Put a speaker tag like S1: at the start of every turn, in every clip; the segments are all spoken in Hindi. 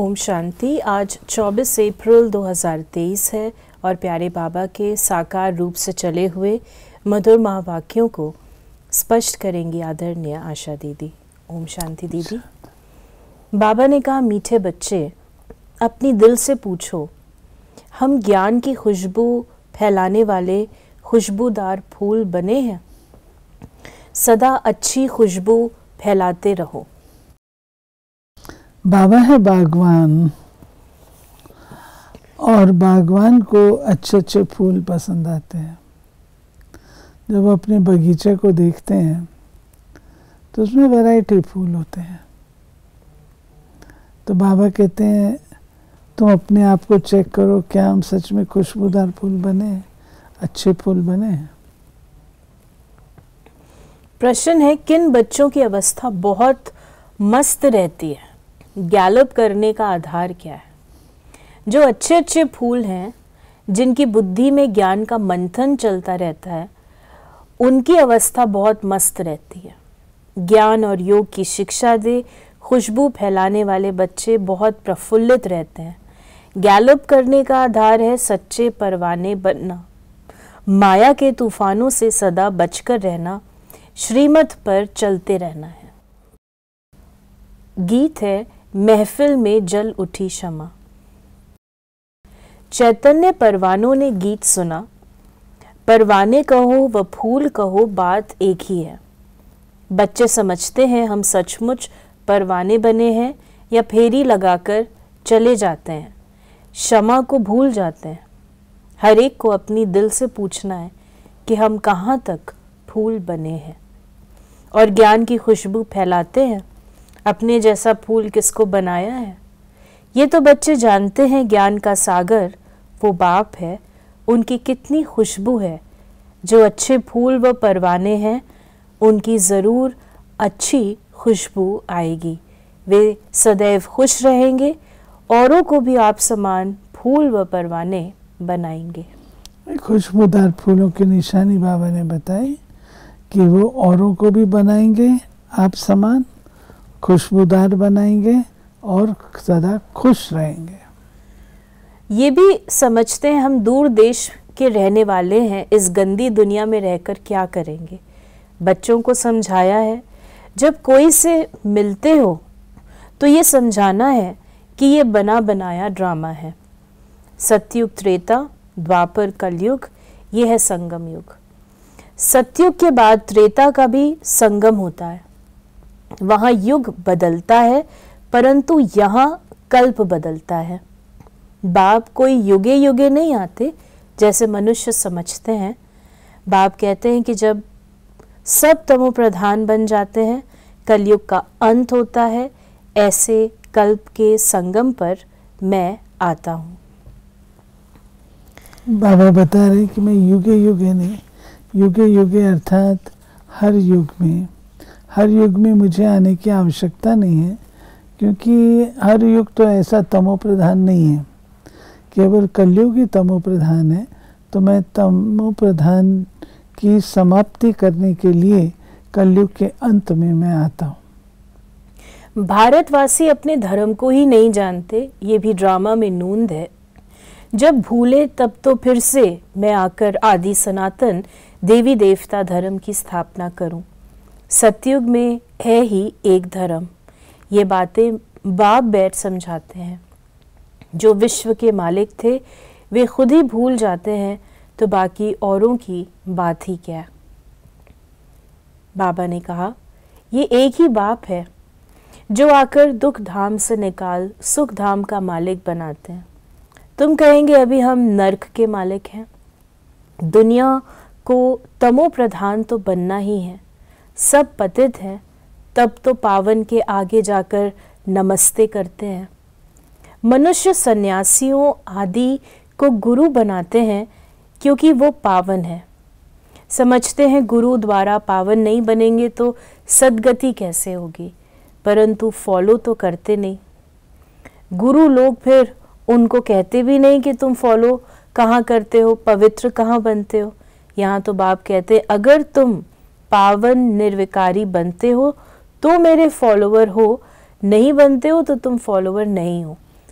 S1: ओम शांति। आज 24 अप्रैल 2023 है और प्यारे बाबा के साकार रूप से चले हुए मधुर महावाक्यों को स्पष्ट करेंगी आदरणीय आशा दीदी। ओम शांति दीदी। बाबा ने कहा, मीठे बच्चे अपनी दिल से पूछो, हम ज्ञान की खुशबू फैलाने वाले खुशबूदार फूल बने हैं? सदा अच्छी खुशबू फैलाते रहो।
S2: बाबा है बागवान और बागवान को अच्छे अच्छे फूल पसंद आते हैं। जब अपने बगीचे को देखते हैं तो उसमें वैरायटी फूल होते हैं। तो बाबा कहते हैं तुम अपने आप को चेक करो, क्या हम सच में खुशबूदार फूल बने हैं, अच्छे फूल बने हैं?
S1: प्रश्न है, किन बच्चों की अवस्था बहुत मस्त रहती है? गैलप करने का आधार क्या है? जो अच्छे अच्छे फूल हैं, जिनकी बुद्धि में ज्ञान का मंथन चलता रहता है, उनकी अवस्था बहुत मस्त रहती है। ज्ञान और योग की शिक्षा दे खुशबू फैलाने वाले बच्चे बहुत प्रफुल्लित रहते हैं। गैलप करने का आधार है सच्चे परवाने बनना, माया के तूफानों से सदा बचकर रहना, श्रीमत पर चलते रहना है। गीत है, महफिल में जल उठी शमा। चैतन्य परवानों ने गीत सुना, परवाने कहो व फूल कहो बात एक ही है। बच्चे समझते हैं हम सचमुच परवाने बने हैं या फेरी लगाकर चले जाते हैं, क्षमा को भूल जाते हैं। हर एक को अपनी दिल से पूछना है कि हम कहाँ तक फूल बने हैं और ज्ञान की खुशबू फैलाते हैं। अपने जैसा फूल किसको बनाया है? ये तो बच्चे जानते हैं ज्ञान का सागर वो बाप है, उनकी कितनी खुशबू है। जो अच्छे फूल व परवाने हैं उनकी ज़रूर अच्छी खुशबू आएगी। वे सदैव खुश रहेंगे, औरों को भी आप समान फूल व परवाने बनाएंगे।
S2: खुशबूदार फूलों की निशानी बाबा ने बताई कि वो औरों को भी बनाएंगे, आप समान खुशबूदार बनाएंगे और सदा खुश रहेंगे।
S1: ये भी समझते हैं हम दूर देश के रहने वाले हैं, इस गंदी दुनिया में रहकर क्या करेंगे। बच्चों को समझाया है, जब कोई से मिलते हो तो ये समझाना है कि ये बना बनाया ड्रामा है। सतयुग त्रेता द्वापर कलयुग, ये है संगम युग। सतयुग के बाद त्रेता का भी संगम होता है। वहाँ युग बदलता है, परंतु यहाँ कल्प बदलता है। बाप कोई युगे युगे नहीं आते जैसे मनुष्य समझते हैं। बाप कहते हैं कि जब सब तमो प्रधान बन जाते हैं, कलयुग का अंत होता है, ऐसे कल्प के संगम पर मैं आता हूँ।
S2: बाबा बता रहे कि मैं युगे युगे नहीं, युगे युगे अर्थात हर युग में मुझे आने की आवश्यकता नहीं है, क्योंकि हर युग तो ऐसा तमो प्रधान नहीं है, केवल कलयुग ही तमो प्रधान है। तो मैं तमो प्रधान की समाप्ति करने के लिए कलयुग के अंत में मैं आता हूँ।
S1: भारतवासी अपने धर्म को ही नहीं जानते, ये भी ड्रामा में नूंद है। जब भूले तब तो फिर से मैं आकर आदि सनातन देवी देवता धर्म की स्थापना करूं। सतयुग में है ही एक धर्म। ये बातें बाप बैठ समझाते हैं। जो विश्व के मालिक थे वे खुद ही भूल जाते हैं, तो बाकी औरों की बात ही क्या। बाबा ने कहा, ये एक ही बाप है जो आकर दुख धाम से निकाल सुख धाम का मालिक बनाते हैं। तुम कहेंगे अभी हम नर्क के मालिक हैं। दुनिया को तमो प्रधान तो बनना ही है। सब पतित हैं, तब तो पावन के आगे जाकर नमस्ते करते हैं। मनुष्य सन्यासियों आदि को गुरु बनाते हैं क्योंकि वो पावन है। समझते हैं गुरु द्वारा पावन नहीं बनेंगे तो सद्गति कैसे होगी, परंतु फॉलो तो करते नहीं। गुरु लोग फिर उनको कहते भी नहीं कि तुम फॉलो कहाँ करते हो, पवित्र कहाँ बनते हो। यहाँ तो बाप कहते अगर तुम पावन निर्विकारी बनते हो तो मेरे फॉलोवर हो, नहीं बनते हो तो तुम फॉलोवर नहीं हो।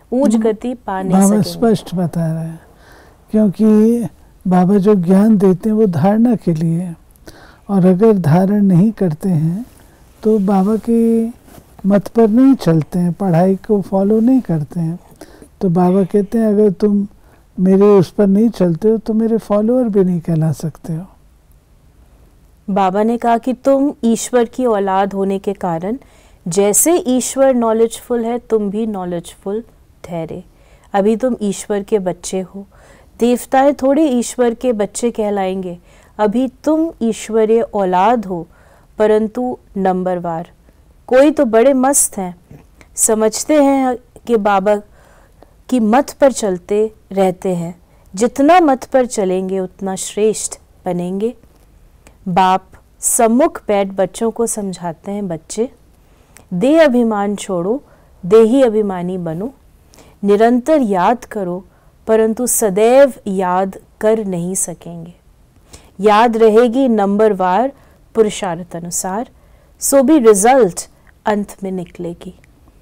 S1: ऊंच गति पा नहीं
S2: बाबा
S1: सकेंगे।
S2: स्पष्ट बता रहा है, क्योंकि बाबा जो ज्ञान देते हैं वो धारणा के लिए है, और अगर धारण नहीं करते हैं तो बाबा के मत पर नहीं चलते हैं, पढ़ाई को फॉलो नहीं करते हैं, तो बाबा कहते हैं अगर तुम मेरे उस पर नहीं चलते हो तो मेरे फॉलोअर भी नहीं कहला सकते हो।
S1: बाबा ने कहा कि तुम ईश्वर की औलाद होने के कारण जैसे ईश्वर नॉलेजफुल है तुम भी नॉलेजफुल ठहरे। अभी तुम ईश्वर के बच्चे हो, देवताएं थोड़े ईश्वर के बच्चे कहलाएंगे, अभी तुम ईश्वरीय औलाद हो, परंतु नंबरवार। कोई तो बड़े मस्त हैं, समझते हैं कि बाबा की मत पर चलते रहते हैं, जितना मत पर चलेंगे उतना श्रेष्ठ बनेंगे। बाप सम्मुख बैठ बच्चों को समझाते हैं, बच्चे देह अभिमान छोड़ो, देही अभिमानी बनो, निरंतर याद करो, परंतु सदैव याद कर नहीं सकेंगे। याद रहेगी नंबरवार पुरुषार्थ अनुसार, सो भी रिजल्ट अंत में निकलेगी।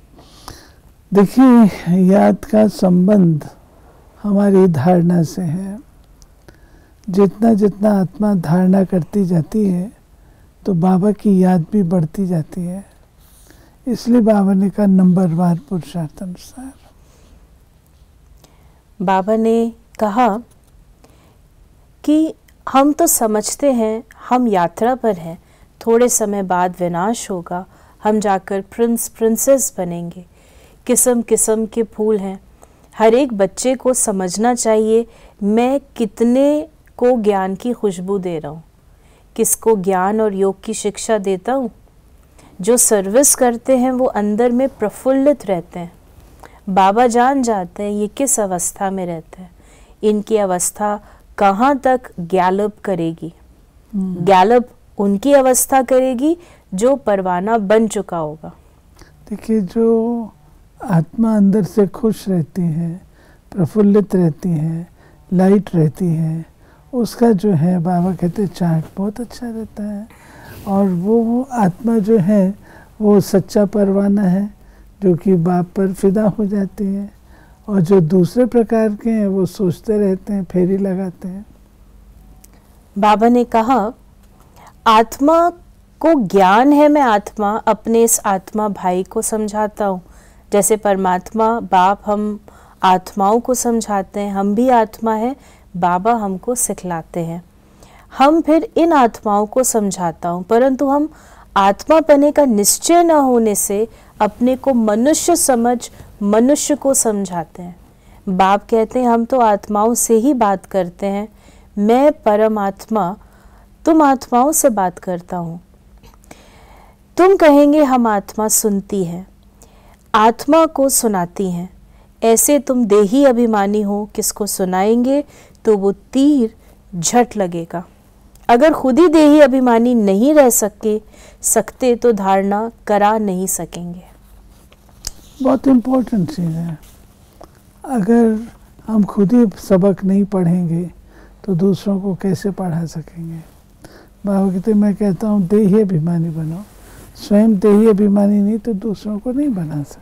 S2: देखिए, याद का संबंध हमारी धारणा से है। जितना जितना आत्मा धारणा करती जाती है तो बाबा की याद भी बढ़ती जाती है, इसलिए बाबा ने कहा नंबरवार पुरुषार्थ अनुसार।
S1: बाबा ने कहा कि हम तो समझते हैं हम यात्रा पर हैं, थोड़े समय बाद विनाश होगा, हम जाकर प्रिंस प्रिंसेस बनेंगे। किस्म किस्म के फूल हैं, हर एक बच्चे को समझना चाहिए मैं कितने को ज्ञान की खुशबू दे रहा हूँ, किसको ज्ञान और योग की शिक्षा देता हूँ। जो सर्विस करते हैं वो अंदर में प्रफुल्लित रहते हैं। बाबा जान जाते हैं ये किस अवस्था में रहते हैं, इनकी अवस्था कहाँ तक गैलप करेगी। गैलप उनकी अवस्था करेगी जो परवाना बन चुका होगा।
S2: देखिए, जो आत्मा अंदर से खुश रहती है, प्रफुल्लित रहती है, लाइट रहती है, उसका जो है बाबा कहते चार्ट बहुत अच्छा रहता है। और वो आत्मा जो है वो सच्चा परवाना है जो कि बाप पर फिदा हो जाती है। और जो दूसरे प्रकार के हैं वो सोचते रहते हैं, फेरी लगाते हैं।
S1: बाबा ने कहा आत्मा को ज्ञान है, मैं आत्मा अपने इस आत्मा भाई को समझाता हूँ, जैसे परमात्मा बाप हम आत्माओं को समझाते हैं, हम भी आत्मा है, बाबा हमको सिखलाते हैं। हम फिर इन आत्माओं को समझाता हूँ, परंतु हम आत्मा बने का निश्चय न होने से अपने को मनुष्य समझ मनुष्य को समझाते हैं। बाप कहते हैं हम तो आत्माओं से ही बात करते हैं, मैं परमात्मा तुम आत्माओं से बात करता हूँ। तुम कहेंगे हम आत्मा सुनती है, आत्मा को सुनाती हैं, ऐसे तुम देही अभिमानी हो, किसको सुनाएंगे तो वो तीर झट लगेगा। अगर खुद ही देही अभिमानी नहीं रह सकते तो धारणा करा नहीं सकेंगे।
S2: बहुत इम्पोर्टेंट चीज़ है। अगर हम खुद ही सबक नहीं पढ़ेंगे तो दूसरों को कैसे पढ़ा सकेंगे। बाबा कहते मैं कहता हूँ देही अभिमानी बनो, स्वयं देही अभिमानी नहीं तो दूसरों को नहीं बना सकते।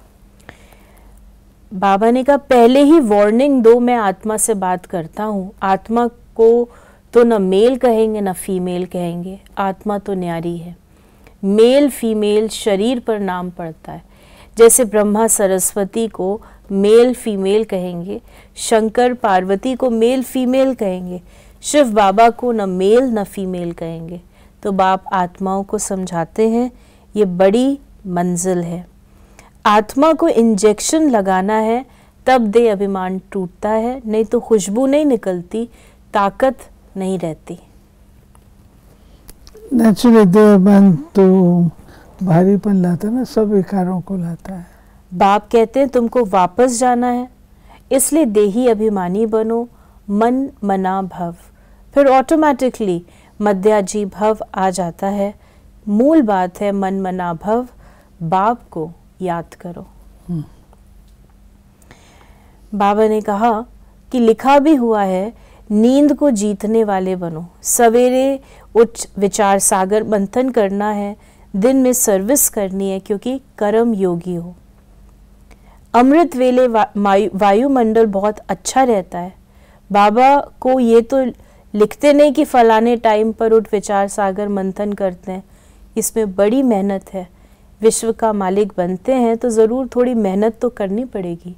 S1: बाबा ने कहा पहले ही वार्निंग दो, मैं आत्मा से बात करता हूँ। आत्मा को तो न मेल कहेंगे न फीमेल कहेंगे, आत्मा तो न्यारी है। मेल फीमेल शरीर पर नाम पड़ता है। जैसे ब्रह्मा सरस्वती को मेल फीमेल कहेंगे, शंकर पार्वती को मेल फीमेल कहेंगे, शिव बाबा को न मेल न फीमेल कहेंगे। तो बाप आत्माओं को समझाते हैं ये बड़ी मंजिल है। आत्मा को इंजेक्शन लगाना है तब देह अभिमान टूटता है, नहीं तो खुशबू नहीं निकलती, ताकत नहीं रहती।
S2: नेचुरली देह अभिमान तो भारीपन लाता है ना, सब विकारों को लाता है।
S1: बाप कहते हैं तुमको वापस जाना है, इसलिए देही अभिमानी बनो, मन मना भव, फिर ऑटोमेटिकली मध्याजी भव आ जाता है। मूल बात है मन मना भव, बाप को याद करो। बाबा ने कहा कि लिखा भी हुआ है नींद को जीतने वाले बनो, सवेरे उठ विचार सागर मंथन करना है, दिन में सर्विस करनी है क्योंकि कर्म योगी हो। अमृत वेले वायुमंडल बहुत अच्छा रहता है। बाबा को ये तो लिखते नहीं कि फलाने टाइम पर उठ विचार सागर मंथन करते हैं, इसमें बड़ी मेहनत है। विश्व का मालिक बनते हैं तो ज़रूर थोड़ी मेहनत तो करनी पड़ेगी।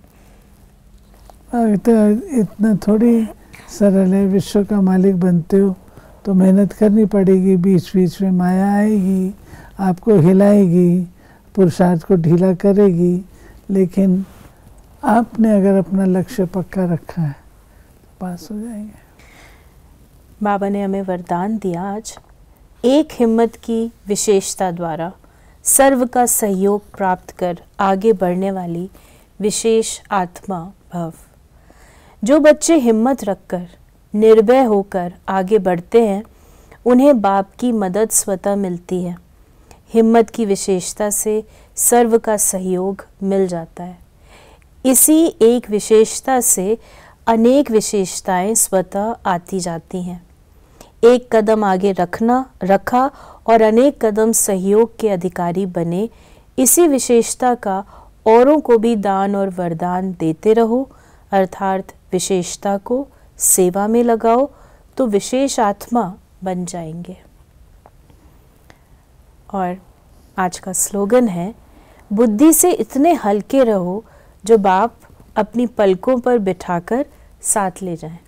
S2: इतना थोड़ी सरल है। विश्व का मालिक बनते हो तो मेहनत करनी पड़ेगी, बीच बीच में माया आएगी, आपको हिलाएगी, पुरुषार्थ को ढीला करेगी, लेकिन आपने अगर अपना लक्ष्य पक्का रखा है तो पास हो जाएंगे।
S1: बाबा ने हमें वरदान दिया आज, एक हिम्मत की विशेषता द्वारा सर्व का सहयोग प्राप्त कर आगे बढ़ने वाली विशेष आत्मा भव। जो बच्चे हिम्मत रखकर निर्भय होकर आगे बढ़ते हैं उन्हें बाप की मदद स्वतः मिलती है। हिम्मत की विशेषता से सर्व का सहयोग मिल जाता है। इसी एक विशेषता से अनेक विशेषताएं स्वतः आती जाती हैं। एक कदम आगे रखा और अनेक कदम सहयोग के अधिकारी बने। इसी विशेषता का औरों को भी दान और वरदान देते रहो, अर्थात विशेषता को सेवा में लगाओ तो विशेष आत्मा बन जाएंगे। और आज का स्लोगन है, बुद्धि से इतने हल्के रहो जो बाप अपनी पलकों पर बिठाकर साथ ले जाएं।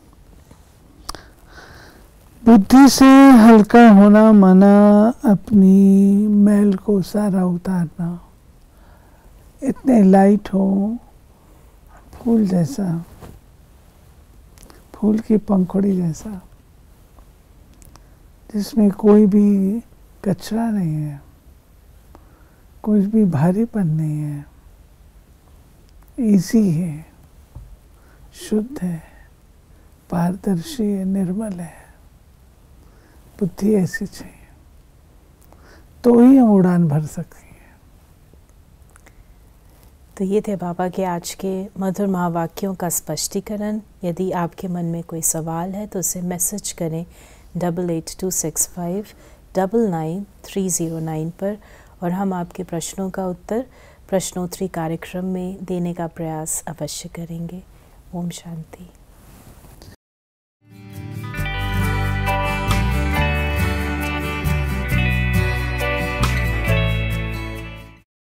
S2: बुद्धि से हल्का होना माना अपनी मैल को सारा उतारना। इतने लाइट हो, फूल जैसा, फूल की पंखुड़ी जैसा, जिसमें कोई भी कचरा नहीं है, कुछ भी भारीपन नहीं है, इजी है, शुद्ध है, पारदर्शी है, निर्मल है। बुद्धि ऐसी चाहिए तो ही हम उड़ान भर सकते हैं।
S1: तो ये थे बाबा के आज के मधुर महावाक्यों का स्पष्टीकरण। यदि आपके मन में कोई सवाल है तो उसे मैसेज करें 8826599309 पर और हम आपके प्रश्नों का उत्तर प्रश्नोत्तरी कार्यक्रम में देने का प्रयास अवश्य करेंगे। ओम शांति।